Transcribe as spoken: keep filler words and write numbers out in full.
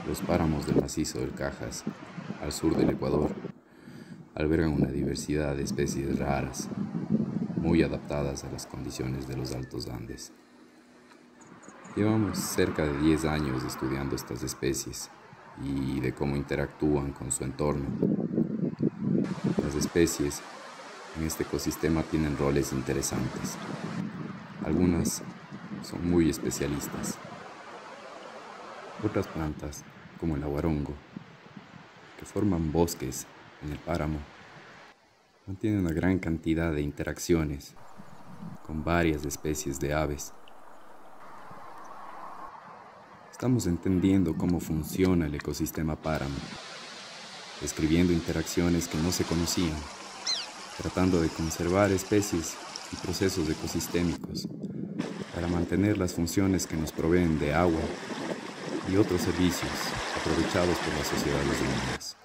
Los páramos del macizo del Cajas, al sur del Ecuador, albergan una diversidad de especies raras, muy adaptadas a las condiciones de los Altos Andes. Llevamos cerca de diez años estudiando estas especies y de cómo interactúan con su entorno. Las especies en este ecosistema tienen roles interesantes. Algunas son muy especialistas. Otras plantas, como el aguarongo, que forman bosques en el páramo, mantienen una gran cantidad de interacciones con varias especies de aves. Estamos entendiendo cómo funciona el ecosistema páramo, describiendo interacciones que no se conocían, tratando de conservar especies y procesos ecosistémicos para mantener las funciones que nos proveen de agua y otros servicios aprovechados por las sociedades humanas.